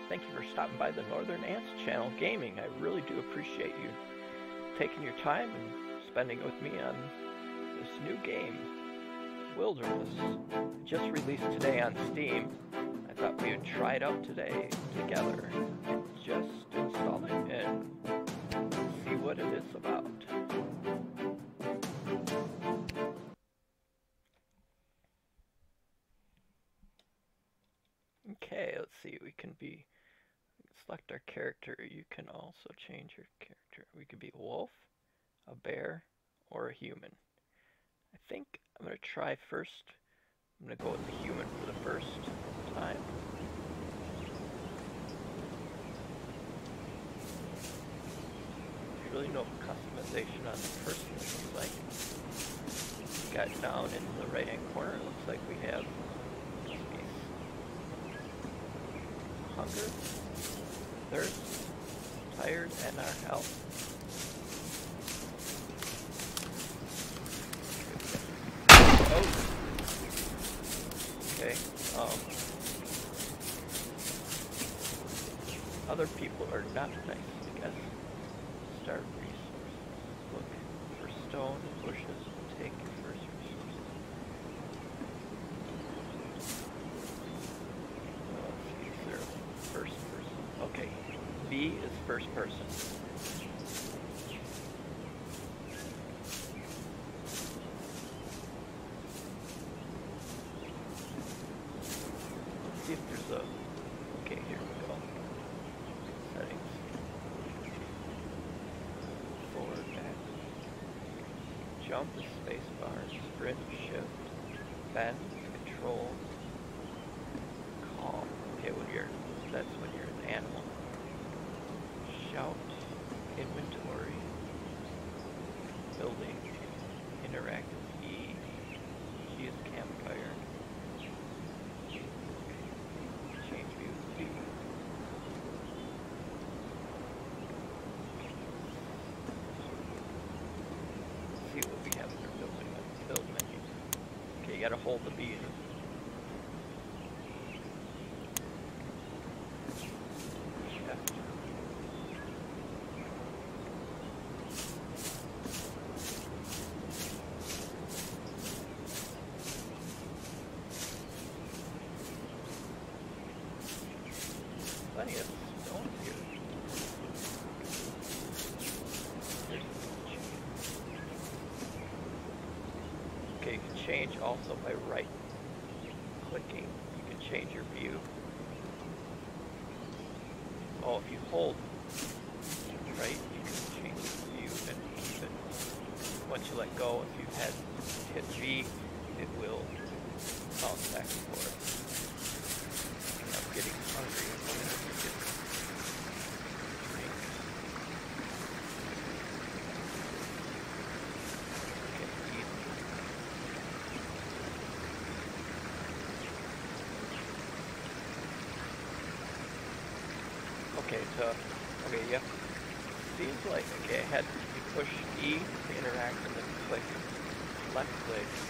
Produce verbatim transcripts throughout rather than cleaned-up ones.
Thank you for stopping by the Northern Ants Channel Gaming. I really do appreciate you taking your time and spending it with me on this new game, Wilderness. Just released today on Steam. I thought we would try it out today together. Just install it and see what it is about. Okay, let's see. We can be select our character. You can also change your character. We could be a wolf, a bear, or a human. I think I'm going to try first. I'm going to go with the human for the first time. There's really no customization on the person, it looks like. Got down in the right hand corner, it looks like we have hunger, thirst, tired, and our health. Oh! Okay, um... other people are not nice, I guess. Start resources. Look for stone and bushes and take your first resources. Let's see, is there a first person? Okay, B is first person. Let's see if there's a... Okay, here we go. Settings. Forward, back. Jump is space bar. Sprint, shift. Bend, control. Calm. Okay, when you're... That's when you're an animal. Shout, inventory, building, interactive E, G is campfire, change view Z. Let's see what we have in our building, build menu. Okay, you gotta hold the B in. Plenty of stone here. Okay, you can change also by right clicking. You can change your view. Oh, if you hold right, you can change the view and keep it. Once you let go, if you had hit V, it will bounce back and forth. I'm getting hungry. Okay, so, okay, yep. Seems like, okay, I had to push E to interact and then click, left click to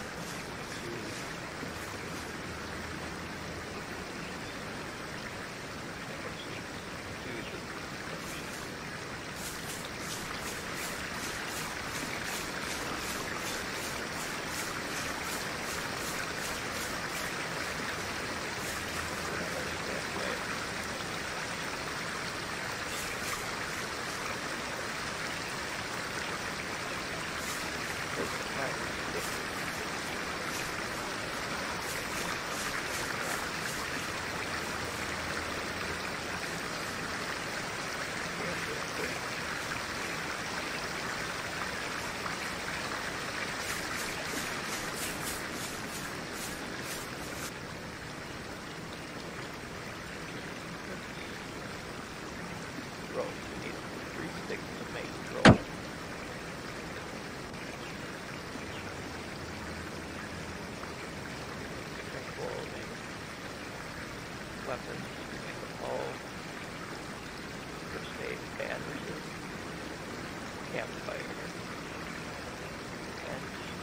weapons, all first aid, bandages, campfire, and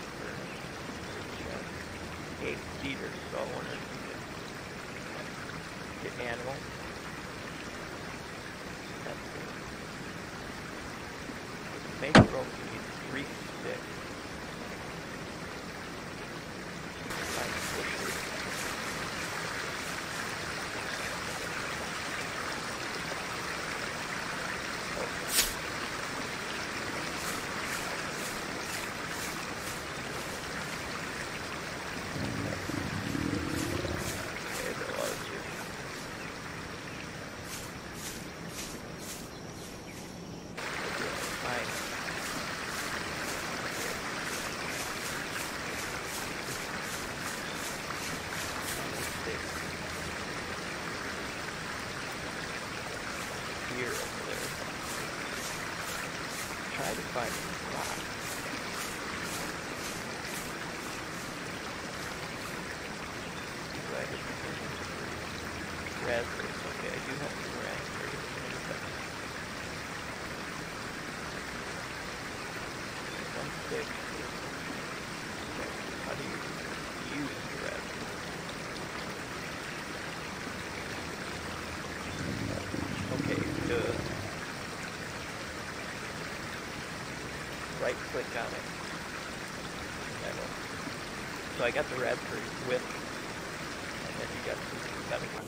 eight feeders, so I wonder if you can get animal. make rope, you need three sticks. Find bushes. Try to find a rock. Do I have any raspberries? Okay, I do have some raspberries. One stick. How do you use the raspberry? Okay, duh. Right click on it. I know. So I got the raspberry with, and then you got some benefits.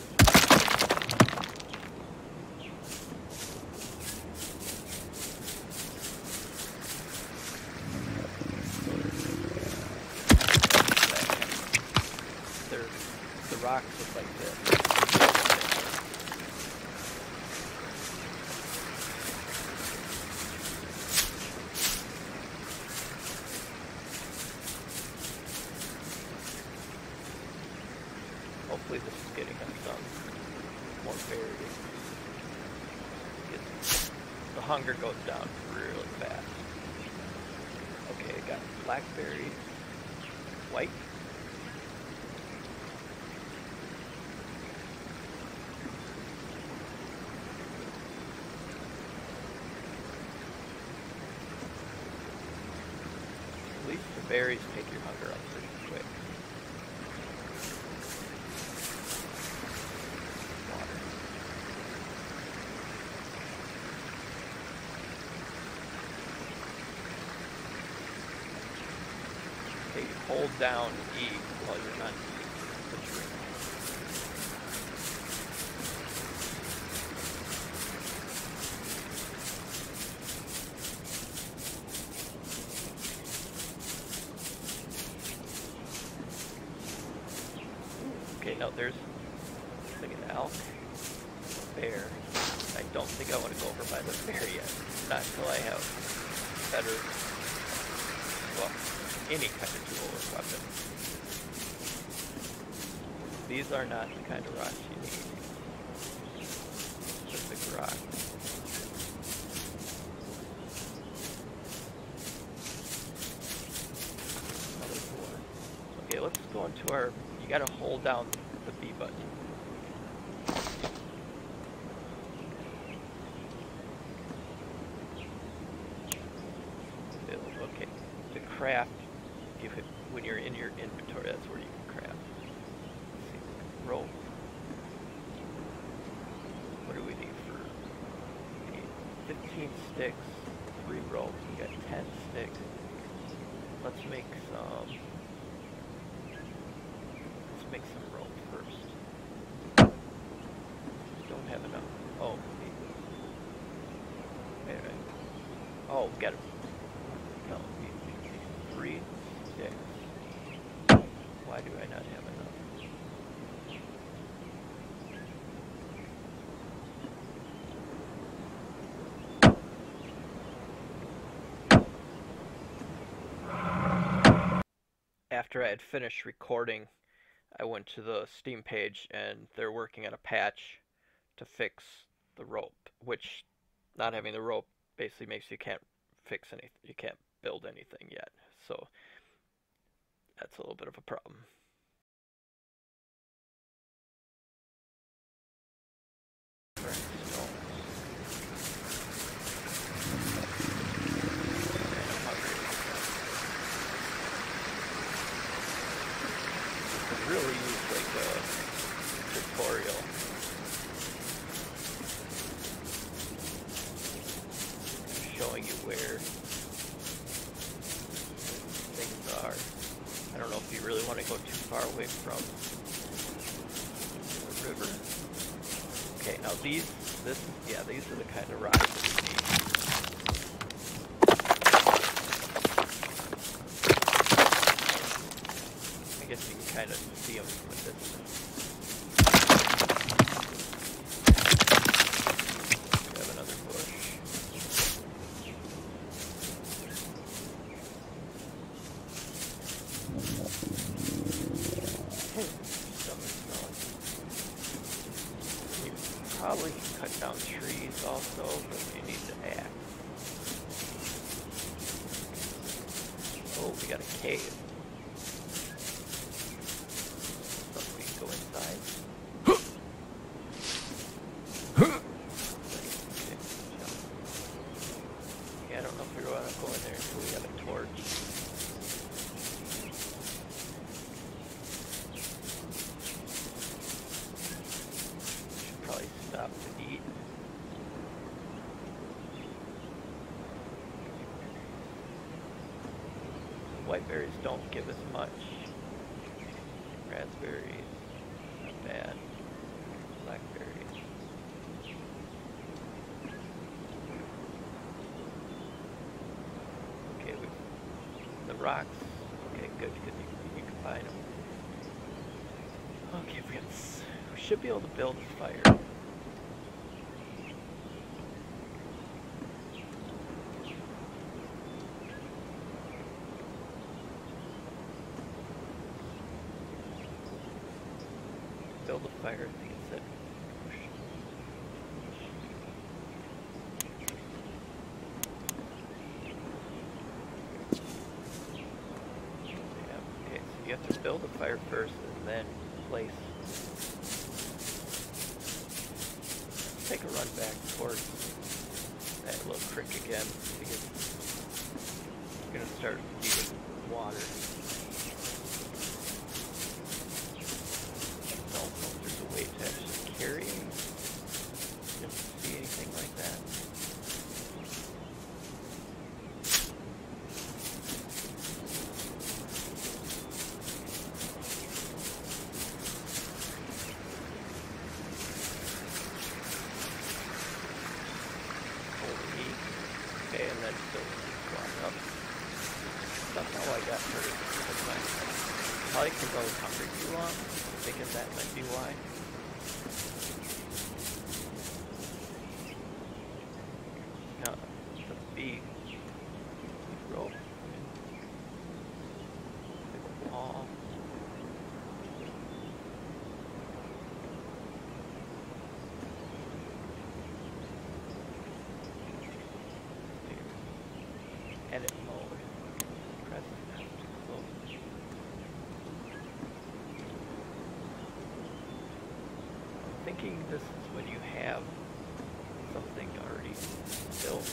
They're, the rocks look like this. Hopefully this is getting us some more berries. The hunger goes down really fast. Okay, I got blackberry, white. At least the berries take your hunger up pretty quick. Hold down E while you're on the drink. Okay, now there's like an elk, a bear. I don't think I want to go over by the bear yet. Not until I have better, well, any kind of tool or weapon. These are not the kind of rocks you need. Specific rock. Another four. Okay, let's go into our, you gotta hold down the B button. Okay, to craft, you could, when you're in your inventory, that's where you can craft. Let's see, rope. What do we need for? We need fifteen sticks, three ropes. We got ten sticks. Let's make some. Let's make some rope first. Don't have enough. Oh, wait. Wait a minute. Oh, got it. No, we need three. Six. Why do I not have enough? After I had finished recording, I went to the Steam page and they're working on a patch to fix the rope, which not having the rope basically makes you can't fix anything. You can't build anything yet. So that's a little bit of a problem. Really use like a tutorial. Showing you where really want to go too far away from the river. Okay, now these, this, yeah, these are the kind of rocks that we need. I guess you can kind of see them from a distance. We have another bush. You probably can cut down trees also, but you need the axe. Oh, we got a cave. So we can go inside. Yeah, I don't know if we want to go in there until we have a torch. Stop to eat. Whiteberries don't give as much. Raspberries, not bad. Blackberries. Okay, we the rocks. Okay, good, good. You, you can find them. Okay, we got. We should be able to build a fire. Build a fire, I think it said push. Yeah, okay, so you have to build a fire first and then place. Take a run back towards that little creek again because we're going to start needing water. To actually carry. Didn't see anything like that. Holy. Okay, and then still walk up. Somehow I got hurt. Probably because I was hungry too long. Thinking that might be why. Now, the bee rope. The paw. Edit mode. Press F to close. Thinking this is when you have something already built.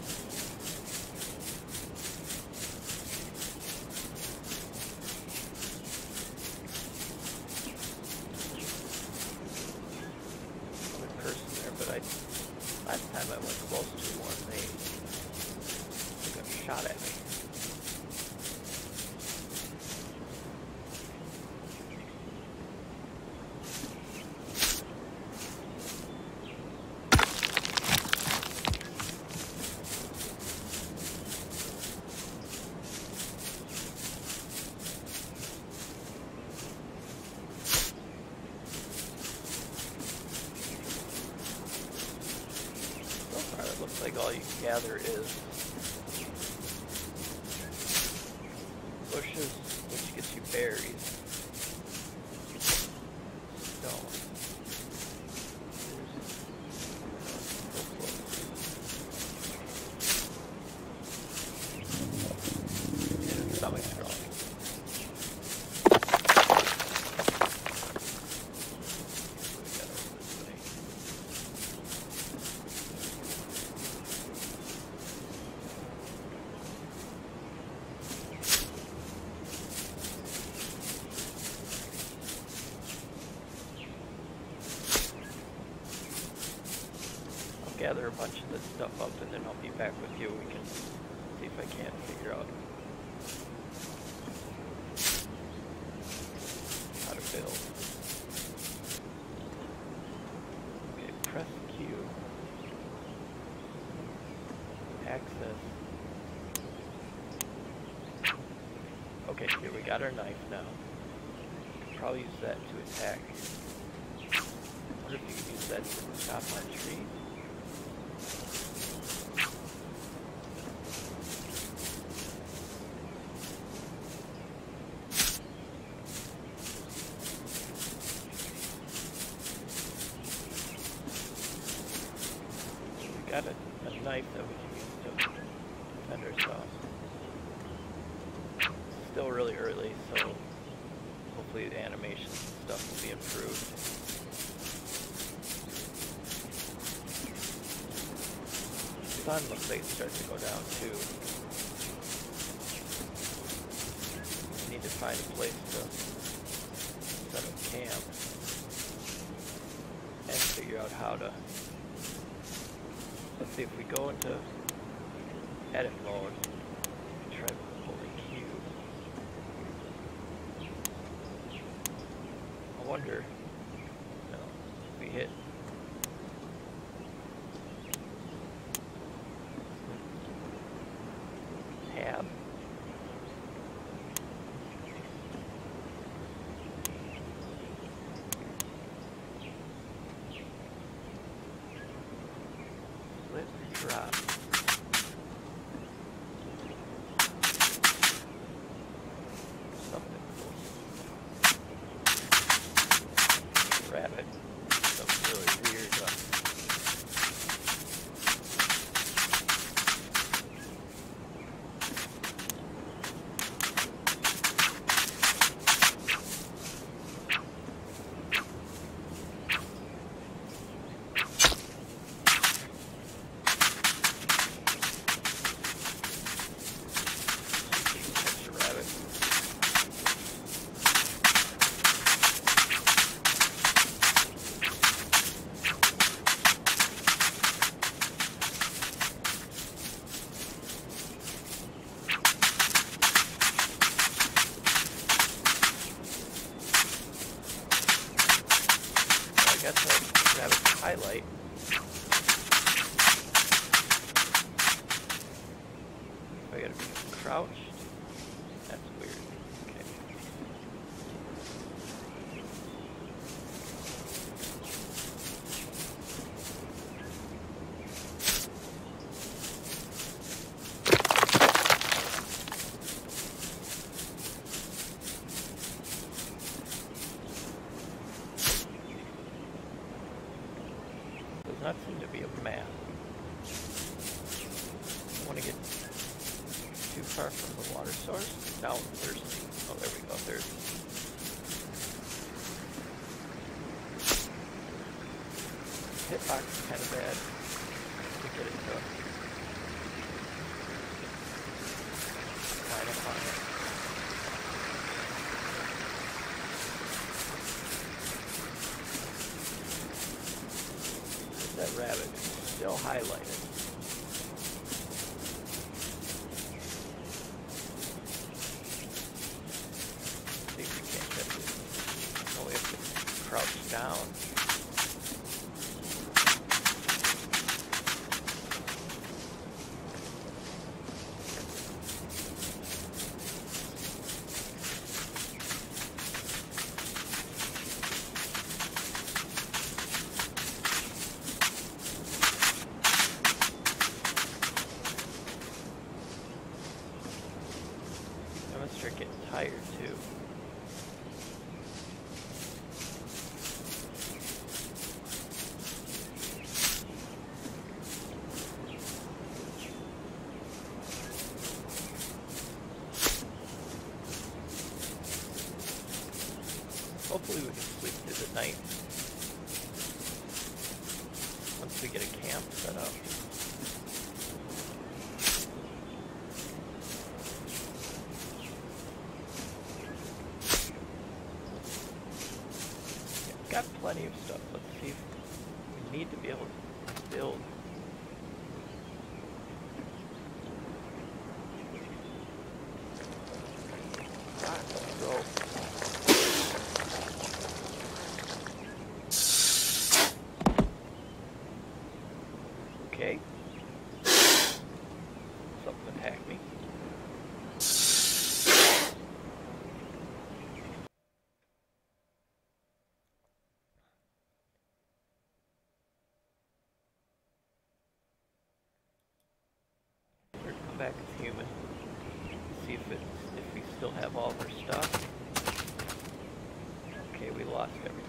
Another person there, but I last time I went close to one, they took a shot at me. Looks like all you can gather is bushes, which gets you berries, stone. And stomach's growing. Gather a bunch of this stuff up and then I'll be back with you. We can see if I can't figure out cube. Access. Okay, here we got our knife now. Could probably use that to attack. I wonder if you could use that to chop on trees. We got a, a knife that we can use to defend ourselves. Still really early, so hopefully the animation stuff will be improved. The sun looks like it's starting to go down too. We need to find a place to set up camp and figure out how to. Let's see if we go into edit mode and try holding Q. I wonder, no, if we hit tab. Split or drop. Rabbit. Something really weird. Uh, catch a rabbit. I guess I'll grab a highlight. I gotta be crouched. That's weird. Okay. Does not seem to be a map. I want to get too far from the water source. Now I'm thirsty. Oh, there we go. There's. Hitbox is kind of bad to get it to line up on it. That rabbit is still highlighted. See if we can't get it. Oh, we have to crouch down. They're getting tired too. Hopefully we can sleep through the night once we get a camp set up. Got plenty of stuff. Let's see if we need to be able to build. Ah, let's go. Okay. Something attacked me. We're gonna come back as human. See if it's if we still have all of our stuff. Okay, we lost everything.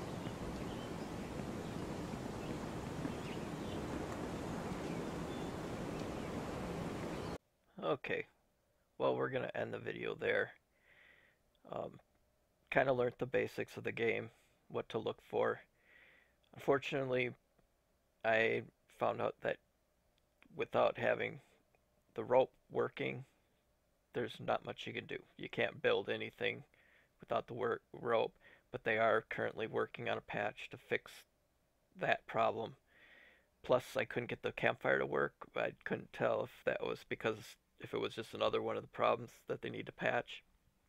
Okay, well, we're gonna end the video there. Um, kind of learned the basics of the game, what to look for. Unfortunately, I found out that without having the rope working, there's not much you can do. You can't build anything without the work rope, but they are currently working on a patch to fix that problem. Plus, I couldn't get the campfire to work. I couldn't tell if that was because if it was just another one of the problems that they need to patch.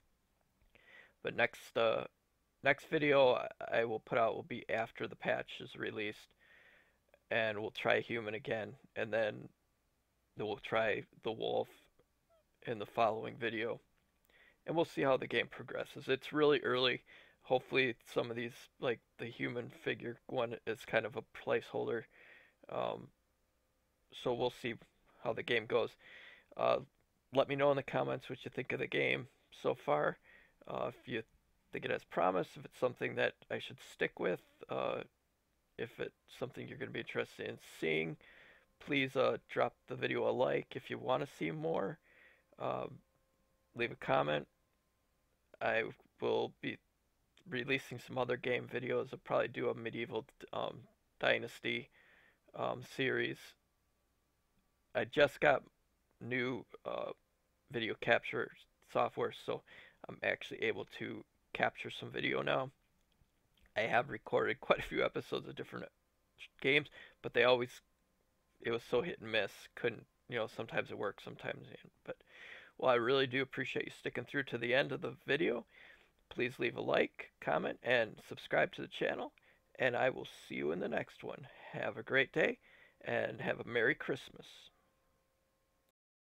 But next uh, next video I will put out will be after the patch is released, and we'll try human again, and then we'll try the wolf in the following video, and we'll see how the game progresses. It's really early. Hopefully some of these, like the human figure one, is kind of a placeholder. Um, so we'll see how the game goes. Uh, let me know in the comments what you think of the game so far. Uh, if you think it has promise, if it's something that I should stick with, uh, if it's something you're going to be interested in seeing, please uh, drop the video a like. If you want to see more, um, leave a comment. I will be releasing some other game videos. I'll probably do a medieval um, dynasty um, series. I just got new uh, video capture software, so I'm actually able to capture some video now. I have recorded quite a few episodes of different games, but they always, it was so hit and miss. Couldn't, you know, sometimes it works, sometimes it didn't. But, well, I really do appreciate you sticking through to the end of the video. Please leave a like, comment, and subscribe to the channel. And I will see you in the next one. Have a great day, and have a Merry Christmas.